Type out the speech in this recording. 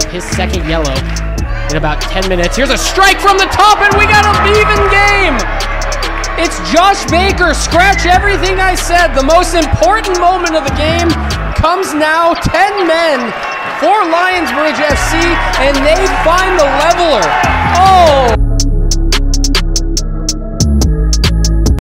his second yellow in about 10 minutes. Here's a strike from the top, and we got an even game! It's Josh Baker. Scratch everything I said. The most important moment of the game comes now. 10 men for Lionsbridge FC, and they find the leveler. Oh,